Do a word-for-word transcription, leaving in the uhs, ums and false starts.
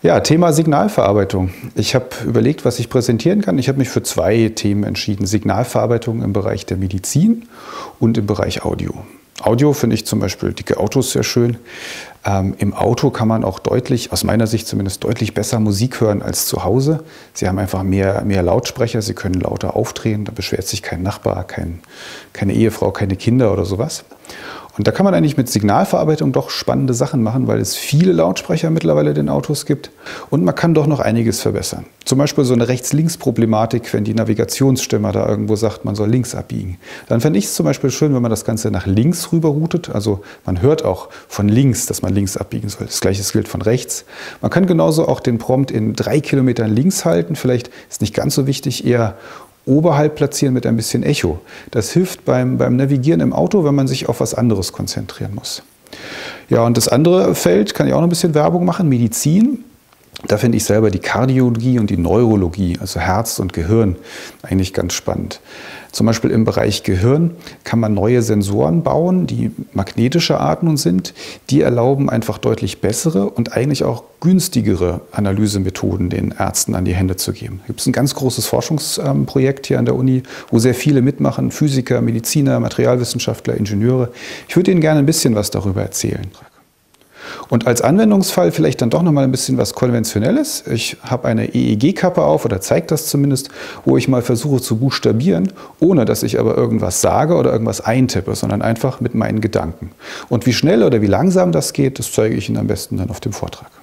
Ja, Thema Signalverarbeitung. Ich habe überlegt, was ich präsentieren kann. Ich habe mich für zwei Themen entschieden. Signalverarbeitung im Bereich der Medizin und im Bereich Audio. Audio finde ich zum Beispiel dicke Autos sehr schön. Ähm, Im Auto kann man auch deutlich, aus meiner Sicht zumindest, deutlich besser Musik hören als zu Hause. Sie haben einfach mehr, mehr Lautsprecher, Sie können lauter aufdrehen, da beschwert sich kein Nachbar, kein, keine Ehefrau, keine Kinder oder sowas. Und da kann man eigentlich mit Signalverarbeitung doch spannende Sachen machen, weil es viele Lautsprecher mittlerweile in den Autos gibt. Und man kann doch noch einiges verbessern. Zum Beispiel so eine Rechts-Links-Problematik, wenn die Navigationsstimme da irgendwo sagt, man soll links abbiegen. Dann fände ich es zum Beispiel schön, wenn man das Ganze nach links rüber routet. Also man hört auch von links, dass man links abbiegen soll. Das Gleiche gilt von rechts. Man kann genauso auch den Prompt in drei Kilometern links halten. Vielleicht ist nicht ganz so wichtig, eher oberhalb platzieren mit ein bisschen Echo. Das hilft beim, beim Navigieren im Auto, wenn man sich auf was anderes konzentrieren muss. Ja, und das andere Feld, kann ich auch noch ein bisschen Werbung machen, Medizin. Da finde ich selber die Kardiologie und die Neurologie, also Herz und Gehirn, eigentlich ganz spannend. Zum Beispiel im Bereich Gehirn kann man neue Sensoren bauen, die magnetischer Art nun sind. Die erlauben einfach deutlich bessere und eigentlich auch günstigere Analysemethoden den Ärzten an die Hände zu geben. Da gibt es ein ganz großes Forschungsprojekt hier an der Uni, wo sehr viele mitmachen, Physiker, Mediziner, Materialwissenschaftler, Ingenieure. Ich würde Ihnen gerne ein bisschen was darüber erzählen. Und als Anwendungsfall vielleicht dann doch noch mal ein bisschen was Konventionelles. Ich habe eine E E G-Kappe auf oder zeige das zumindest, wo ich mal versuche zu buchstabieren, ohne dass ich aber irgendwas sage oder irgendwas eintippe, sondern einfach mit meinen Gedanken. Und wie schnell oder wie langsam das geht, das zeige ich Ihnen am besten dann auf dem Vortrag.